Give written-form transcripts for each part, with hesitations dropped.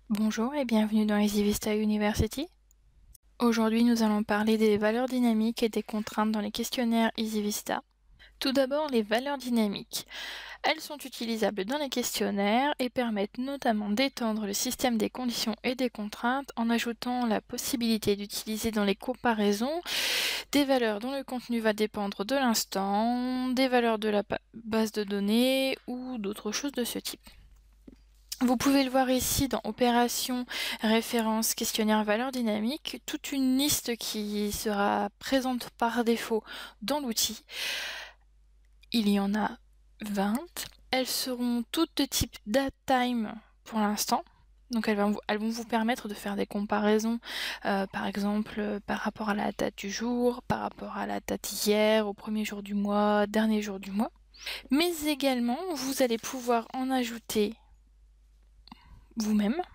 Bonjour et bienvenue dans EasyVista University. Aujourd'hui, nous allons parler des valeurs dynamiques et des contraintes dans les questionnaires EasyVista. Tout d'abord, les valeurs dynamiques. Elles sont utilisables dans les questionnaires et permettent notamment d'étendre le système des conditions et des contraintes en ajoutant la possibilité d'utiliser dans les comparaisons des valeurs dont le contenu va dépendre de l'instant, des valeurs de la base de données ou d'autres choses de ce type. Vous pouvez le voir ici dans Opération, référence, questionnaire, valeur dynamique, toute une liste qui sera présente par défaut dans l'outil. Il y en a 20. Elles seront toutes de type DateTime pour l'instant. Donc elles vont vous permettre de faire des comparaisons, par exemple par rapport à la date du jour, par rapport à la date d'hier, au premier jour du mois, dernier jour du mois. Mais également, vous allez pouvoir en ajouter vous-même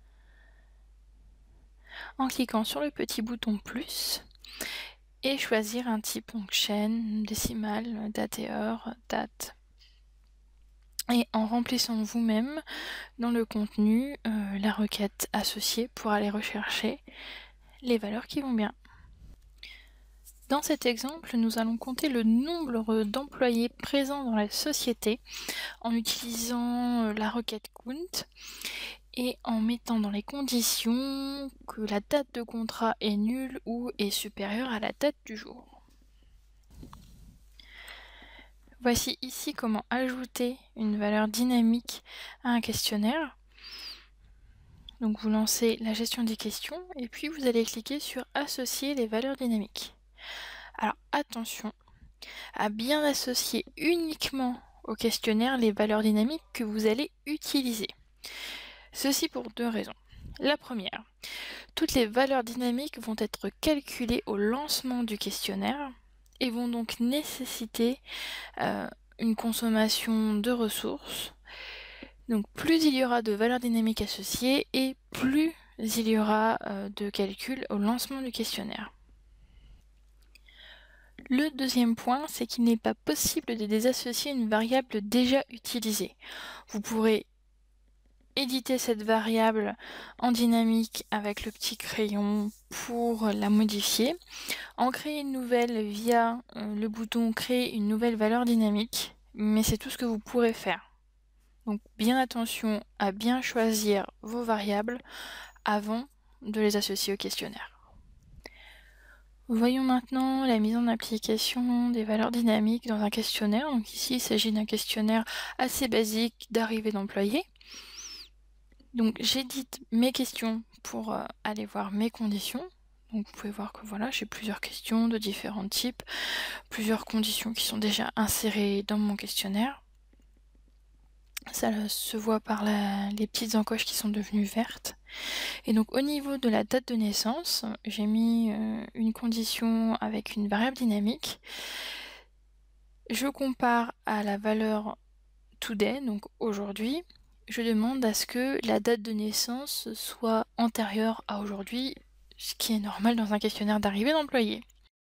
en cliquant sur le petit bouton plus et choisir un type, donc chaîne, décimale, date et heure, date. Et en remplissant vous-même dans le contenu la requête associée pour aller rechercher les valeurs qui vont bien. Dans cet exemple, nous allons compter le nombre d'employés présents dans la société en utilisant la requête count et en mettant dans les conditions que la date de contrat est nulle ou est supérieure à la date du jour. Voici ici comment ajouter une valeur dynamique à un questionnaire. Donc vous lancez la gestion des questions et puis vous allez cliquer sur associer les valeurs dynamiques. Alors attention à bien associer uniquement au questionnaire les valeurs dynamiques que vous allez utiliser. Ceci pour deux raisons. La première, toutes les valeurs dynamiques vont être calculées au lancement du questionnaire et vont donc nécessiter une consommation de ressources. Donc plus il y aura de valeurs dynamiques associées et plus il y aura de calculs au lancement du questionnaire. Le deuxième point, c'est qu'il n'est pas possible de désassocier une variable déjà utilisée. Vous pourrez éditer cette variable en dynamique avec le petit crayon pour la modifier, en créer une nouvelle via le bouton créer une nouvelle valeur dynamique, mais c'est tout ce que vous pourrez faire. Donc bien attention à bien choisir vos variables avant de les associer au questionnaire. Voyons maintenant la mise en application des valeurs dynamiques dans un questionnaire. Donc ici, il s'agit d'un questionnaire assez basique d'arrivée d'employés. Donc j'édite mes questions pour aller voir mes conditions. Donc vous pouvez voir que voilà, j'ai plusieurs questions de différents types, plusieurs conditions qui sont déjà insérées dans mon questionnaire. Ça se voit par les petites encoches qui sont devenues vertes. Et donc au niveau de la date de naissance, j'ai mis une condition avec une variable dynamique. Je compare à la valeur today, donc aujourd'hui. Je demande à ce que la date de naissance soit antérieure à aujourd'hui, ce qui est normal dans un questionnaire d'arrivée d'employés.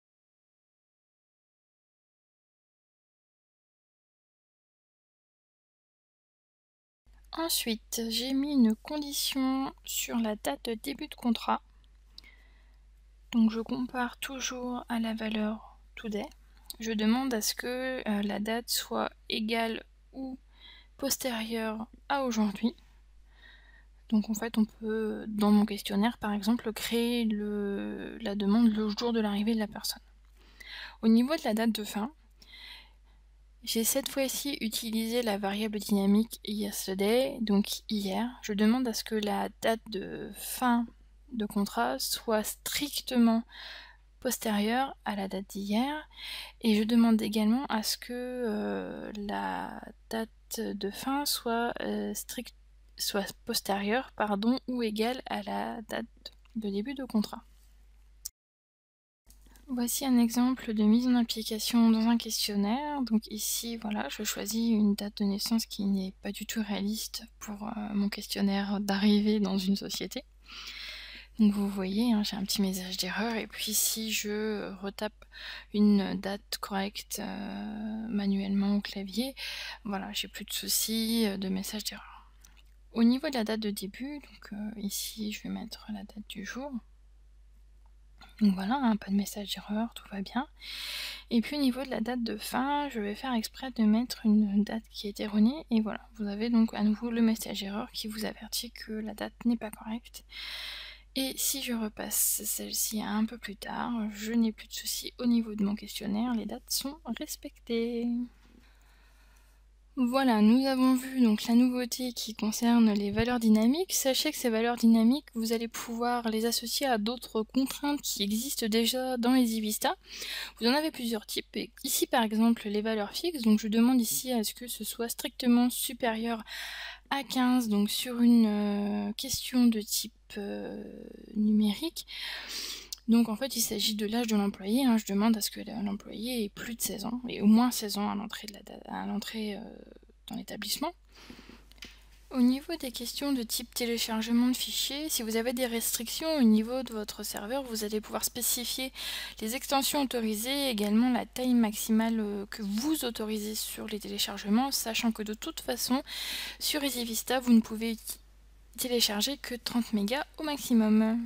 Ensuite, j'ai mis une condition sur la date de début de contrat. Donc je compare toujours à la valeur today. Je demande à ce que la date soit égale ou postérieure à aujourd'hui. Donc en fait, on peut, dans mon questionnaire par exemple, créer la demande le jour de l'arrivée de la personne. Au niveau de la date de fin, j'ai cette fois-ci utilisé la variable dynamique yesterday, donc hier. Je demande à ce que la date de fin de contrat soit strictement postérieure à la date d'hier, et je demande également à ce que la date de fin soit postérieure ou égale à la date de début de contrat. Voici un exemple de mise en application dans un questionnaire. Donc ici, voilà, je choisis une date de naissance qui n'est pas du tout réaliste pour mon questionnaire d'arrivée dans une société. Donc vous voyez, hein, j'ai un petit message d'erreur, et puis si je retape une date correcte manuellement au clavier, voilà, j'ai plus de soucis de message d'erreur. Au niveau de la date de début, donc ici je vais mettre la date du jour. Donc voilà, pas de message d'erreur, tout va bien. Et puis au niveau de la date de fin, je vais faire exprès de mettre une date qui est erronée. Et voilà, vous avez donc à nouveau le message erreur qui vous avertit que la date n'est pas correcte. Et si je repasse celle-ci un peu plus tard, je n'ai plus de soucis au niveau de mon questionnaire, les dates sont respectées. Voilà, nous avons vu donc la nouveauté qui concerne les valeurs dynamiques. Sachez que ces valeurs dynamiques, vous allez pouvoir les associer à d'autres contraintes qui existent déjà dans EasyVista. Vous en avez plusieurs types. Et ici par exemple les valeurs fixes, donc je demande ici à ce que ce soit strictement supérieur à 15, donc sur une question de type numérique. Donc en fait il s'agit de l'âge de l'employé, je demande à ce que l'employé ait plus de 16 ans, et au moins 16 ans à l'entrée dans l'établissement. Au niveau des questions de type téléchargement de fichiers, si vous avez des restrictions au niveau de votre serveur, vous allez pouvoir spécifier les extensions autorisées, également la taille maximale que vous autorisez sur les téléchargements, sachant que de toute façon, sur EasyVista, vous ne pouvez télécharger que 30 mégas au maximum.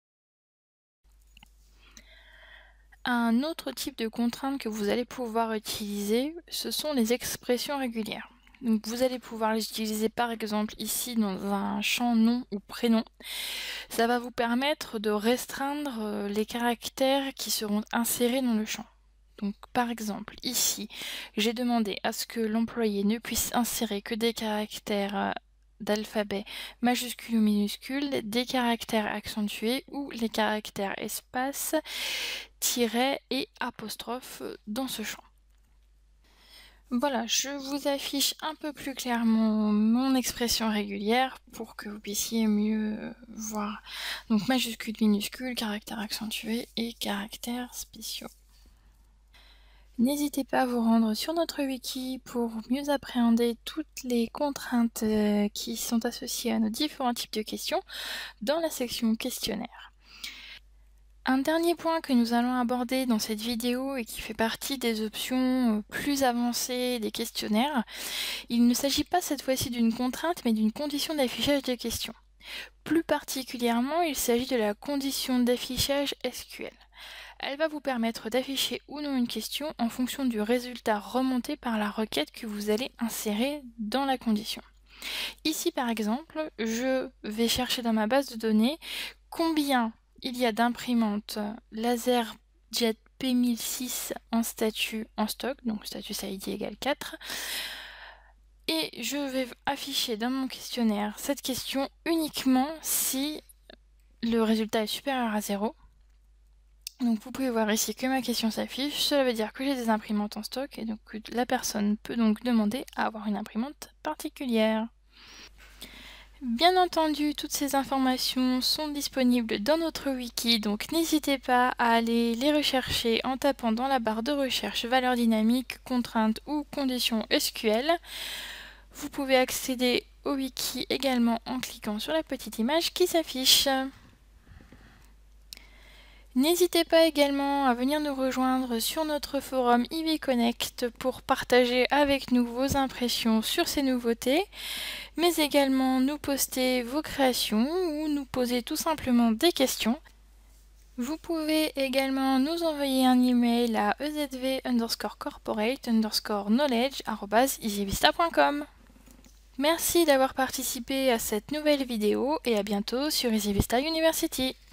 Un autre type de contrainte que vous allez pouvoir utiliser, ce sont les expressions régulières. Donc vous allez pouvoir les utiliser par exemple ici dans un champ nom ou prénom. Ça va vous permettre de restreindre les caractères qui seront insérés dans le champ. Donc par exemple ici, j'ai demandé à ce que l'employé ne puisse insérer que des caractères d'alphabet majuscule ou minuscule, des caractères accentués ou les caractères espace, tiret et apostrophe dans ce champ. Voilà, je vous affiche un peu plus clairement mon expression régulière pour que vous puissiez mieux voir. Donc majuscule, minuscule, caractères accentués et caractères spéciaux. N'hésitez pas à vous rendre sur notre wiki pour mieux appréhender toutes les contraintes qui sont associées à nos différents types de questions dans la section questionnaire. Un dernier point que nous allons aborder dans cette vidéo et qui fait partie des options plus avancées des questionnaires, il ne s'agit pas cette fois-ci d'une contrainte mais d'une condition d'affichage des questions. Plus particulièrement, il s'agit de la condition d'affichage SQL. Elle va vous permettre d'afficher ou non une question en fonction du résultat remonté par la requête que vous allez insérer dans la condition. Ici par exemple, je vais chercher dans ma base de données combien il y a d'imprimantes LaserJet P1006 en statut en stock, donc status ID égale 4. Et je vais afficher dans mon questionnaire cette question uniquement si le résultat est supérieur à 0. Donc vous pouvez voir ici que ma question s'affiche, cela veut dire que j'ai des imprimantes en stock et donc la personne peut donc demander à avoir une imprimante particulière. Bien entendu, toutes ces informations sont disponibles dans notre wiki, donc n'hésitez pas à aller les rechercher en tapant dans la barre de recherche valeurs dynamiques, contraintes ou conditions SQL. Vous pouvez accéder au wiki également en cliquant sur la petite image qui s'affiche. N'hésitez pas également à venir nous rejoindre sur notre forum Ivy Connect pour partager avec nous vos impressions sur ces nouveautés, mais également nous poster vos créations ou nous poser tout simplement des questions. Vous pouvez également nous envoyer un email à ezv_corporate_knowledge@easyvista.com. Merci d'avoir participé à cette nouvelle vidéo et à bientôt sur EasyVista University.